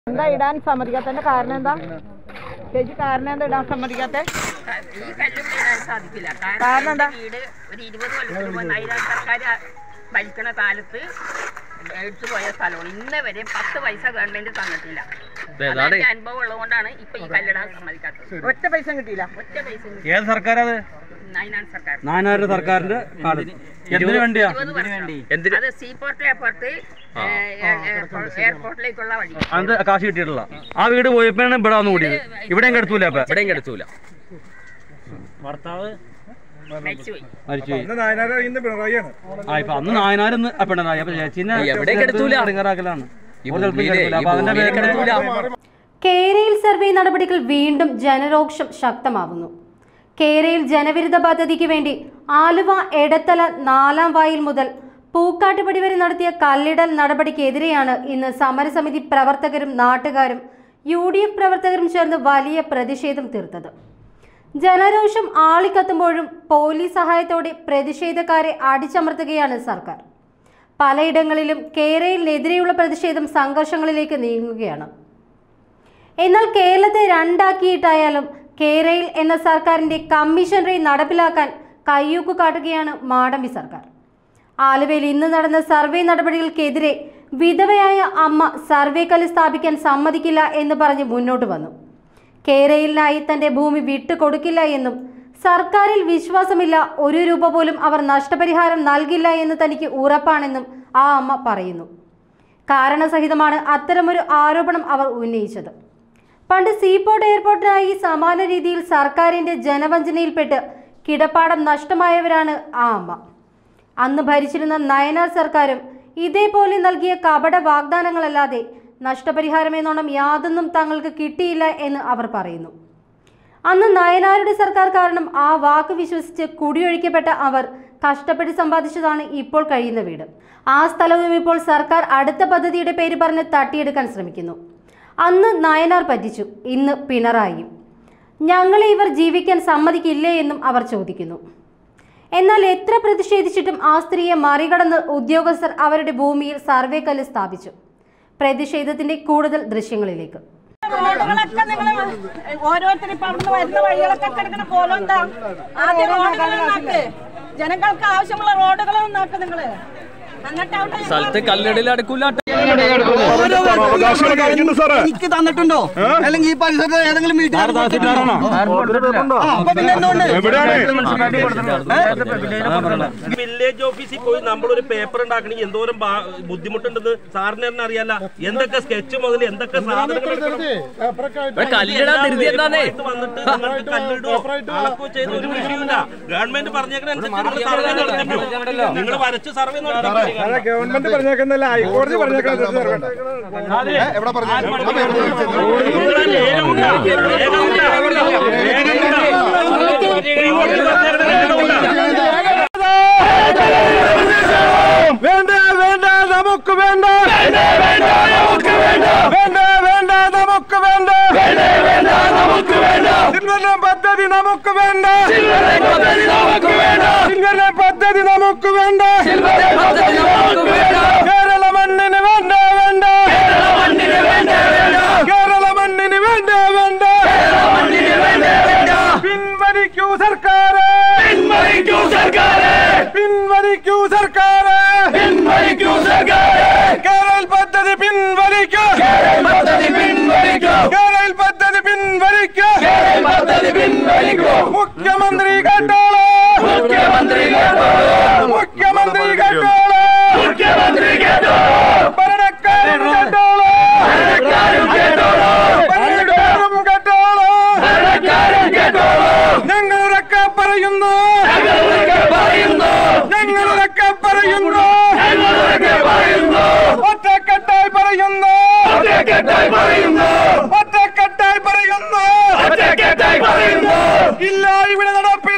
എന്താ ഇടാൻ സമ്മതിക്കാത്തതിന്റെ കാരണം എന്താ? ചേച്ചി കാരണം എന്താ ഇടാൻ സമ്മതിക്കാത്ത? സാധിക്കില്ല. കാരണം വീട് ഒരു 20 കൊല്ലത്തിന് മുമ്പ് നൈരാജ് സർക്കാർ ഭരിക്കണ കാലത്ത് എടുത്തു പോയ സ്ഥലമാണ്. ഇന്ന് വരെ 10 പൈസ ഗവൺമെന്റ് തന്നിട്ടില്ല. അനുഭവം ഉള്ളതുകൊണ്ടാണ് ഇപ്പൊ ഈ കല്ലിടാൻ സമ്മതിക്കാത്തത്. ഒറ്റ പൈസ കിട്ടിയില്ല. ഒറ്റ പൈസ ഏത് സർക്കാരത്? നായനാരുടെ സർക്കാരിന്റെ എന്തിനു വേണ്ടിയാ? അത് സീപോർട്ട് എയർപോർട്ടിലേക്കുള്ള വഴി. അത് കാശ് കിട്ടിയിട്ടുള്ള ആ വീട് പോയപ്പോഴാണ് ഇവിടെ വന്നു കൂടിയത്. ഇവിടെയും കെടുത്തൂല. ഇവിടെയും കെടുത്തൂല. ഭർത്താവ് മരിച്ചുപോയി. അന്ന് നായനാരെന്ന് പിണറായി. അപ്പൊ ചേച്ചിനെ ഇറങ്ങാറാക്കലാണ്. കേരയിൽ സർവേ നടപടികൾ വീണ്ടും ജനരോക്ഷം ശക്തമാവുന്നു. കേരയിൽ ജനവിരുദ്ധ പദ്ധതിക്ക് വേണ്ടി ആലുവ എടത്തല 4-ാം വായിൽ മുതൽ പൂക്കാട്ടുപടി വരെ നടത്തിയ കല്ലിടൽ നടപടിക്കെതിരെയാണ് ഇന്ന് സമരസമിതി പ്രവർത്തകരും നാട്ടുകാരും UDF പ്രവർത്തകരും ചേർന്ന് വലിയ പ്രതിഷേധം തീർത്തത്. ജനരോഷം ആളിക്കത്തുമ്പോഴും പോലീസ് സഹായത്തോടെ പ്രതിഷേധക്കാരെ അടിച്ചമർത്തുകയാണ് സർക്കാർ. പലയിടങ്ങളിലും കേരളിനെതിരെയുള്ള പ്രതിഷേധം സംഘർഷങ്ങളിലേക്ക് നീങ്ങുകയാണ്. എന്നാൽ കേരളത്തെ രണ്ടാക്കിയിട്ടായാലും കേരയിൽ എന്ന സർക്കാരിന്റെ കമ്മീഷണറി നടപ്പിലാക്കാൻ കയ്യൂക്ക് കാട്ടുകയാണ് മാടമ്പി സർക്കാർ. ആലുവയിൽ ഇന്ന് നടന്ന സർവേ നടപടികൾക്കെതിരെ വിധവയായ അമ്മ സർവേ കല്ല് സ്ഥാപിക്കാൻ സമ്മതിക്കില്ല എന്ന് പറഞ്ഞ് മുന്നോട്ട് വന്നു. കേരളിനായി തന്റെ ഭൂമി വിട്ടുകൊടുക്കില്ല എന്നും സർക്കാരിൽ വിശ്വാസമില്ല, 1 രൂപ പോലും അവർ നഷ്ടപരിഹാരം നൽകില്ല എന്ന് തനിക്ക് ഉറപ്പാണെന്നും ആ അമ്മ പറയുന്നു. കാരണസഹിതമാണ് അത്തരമൊരു ആരോപണം അവർ ഉന്നയിച്ചത്. പണ്ട് സീപോർട്ട് എയർപോർട്ടിനായി സമാന രീതിയിൽ സർക്കാരിന്റെ ജനവഞ്ചനയിൽപ്പെട്ട് കിടപ്പാടം നഷ്ടമായവരാണ് ആ അമ്മ. അന്ന് ഭരിച്ചിരുന്ന നയനാർ സർക്കാരും ഇതേപോലെ നൽകിയ കപട വാഗ്ദാനങ്ങളല്ലാതെ നഷ്ടപരിഹാരമെന്നോണം യാതൊന്നും തങ്ങൾക്ക് കിട്ടിയില്ല എന്ന് അവർ പറയുന്നു. അന്ന് നയനാരുടെ സർക്കാർ കാരണം ആ വാക്ക് വിശ്വസിച്ച് കുടിയൊഴിക്കപ്പെട്ട അവർ കഷ്ടപ്പെട്ട് സമ്പാദിച്ചതാണ് ഇപ്പോൾ കഴിയുന്ന വീട്. ആ സ്ഥലവും ഇപ്പോൾ സർക്കാർ അടുത്ത പദ്ധതിയുടെ പേര് പറഞ്ഞ് തട്ടിയെടുക്കാൻ ശ്രമിക്കുന്നു. അന്ന് നയനാർ പറ്റിച്ചു, ഇന്ന് പിണറായിയും. ഞങ്ങളെ ഇവർ ജീവിക്കാൻ സമ്മതിക്കില്ലേ എന്നും അവർ ചോദിക്കുന്നു. എന്നാൽ എത്ര പ്രതിഷേധിച്ചിട്ടും ആ സ്ത്രീയെ മറികടന്ന് ഉദ്യോഗസ്ഥർ അവരുടെ ഭൂമിയിൽ സർവേ കല്ല് സ്ഥാപിച്ചു. പ്രതിഷേധത്തിന്റെ കൂടുതൽ ദൃശ്യങ്ങളിലേക്ക്. റോഡുകളൊക്കെ നിങ്ങൾ ഓരോരുത്തരും ഇപ്പൊ അവിടുന്ന് വരുന്ന വഴികളൊക്കെ കിടക്കുന്ന പോലെ എന്താ? ആദ്യം റോഡുകളൊക്കെ ജനങ്ങൾക്ക് ആവശ്യമുള്ള റോഡുകളൊന്നും നോക്ക് നിങ്ങള്. സ്ഥലത്ത് കല്ലിടൽ അടുക്കൂല. എനിക്ക് തന്നിട്ടുണ്ടോ? അല്ലെങ്കിൽ ഈ പരിസരത്ത് ഏതെങ്കിലും വില്ലേജ് ഓഫീസിൽ പോയി നമ്മളൊരു പേപ്പർ ഉണ്ടാക്കണമെങ്കിൽ എന്തോരം ബുദ്ധിമുട്ടുണ്ടെന്ന് സാറിന് തന്നെ അറിയാല്ല. എന്തൊക്കെ സ്കെച്ച് മുതൽ എന്തൊക്കെ സാധനങ്ങൾ വന്നിട്ട് നിങ്ങൾക്ക് കല്ലിടോ അളക്കോ ചെയ്ത ഒരു വിഷയമില്ല. ഗവൺമെന്റ് പറഞ്ഞേക്കനുസരിച്ച് സർവേ നടത്തിക്കോ. നിങ്ങൾ വരച്ച് സർവേ നടത്തിക്കോ. ഗവൺമെന്റ് പറഞ്ഞേക്കുന്നല്ല, ഹൈക്കോടതി പറഞ്ഞേക്കുന്നത്. വേണ്ട വേണ്ട നമുക്ക് വേണ്ട, വേണ്ട നമുക്ക് വേണ്ട, വേണ്ട വേണ്ട നമുക്ക് വേണ്ട, നമുക്ക് വേണ്ട സിൽവർ പദ്ധതി നമുക്ക് വേണ്ട, സിൽവർ പദ്ധതി നമുക്ക് വേണ്ട, കേരള മണ്ണിന് വേണ്ട വേണ്ട, കേരള മണ്ണിന് വേണ്ട വേണ്ട, പിൻവലിക്കൂ സർക്കാരെ, പിൻവലിക്കൂ സർക്കാരെ, പിൻവലിക്കൂ സർക്കാരെ, പിൻവലിക്കൂ സർക്കാരെ, കേരള പദ്ധതി പിൻവലിക്കൂ, കേരള പദ്ധതി പിൻവലിക്കൂ, കേരള പദ്ധതി പിൻവലിക്കൂ, കേരള പദ്ധതി പിൻവലിക്കൂ. മുഖ്യമന്ത്രി കേട്ടോളൂ, മുഖ്യമന്ത്രി കേട്ടോളൂ, മുഖ്യമന്ത്രി കേട്ടോളൂ, മുഖ്യമന്ത്രി കേട്ടോളൂ, ഭരണക്കാരും കേട്ടോളൂ, ഭരണക്കാരും കേട്ടോളൂ, ഭരണക്കാരും കേട്ടോളൂ, ഭരണക്കാരും കേട്ടോളൂ. ഞങ്ങളൊക്കെ പറയുന്നു, ഞങ്ങളൊക്കെ പറയുന്നു, ഞങ്ങളൊക്കെ പറയുന്നു, ഞങ്ങളൊക്കെ പറയുന്നു, ഒറ്റക്കെട്ടായി പറയുന്നു, ഒറ്റക്കെട്ടായി പറയുന്നു, ഒറ്റക്കെട്ടായി പറയുന്നു, ഒറ്റക്കെട്ടായി പറയുന്നു. ഇല്ല ഇവിടെ നടപ്പ്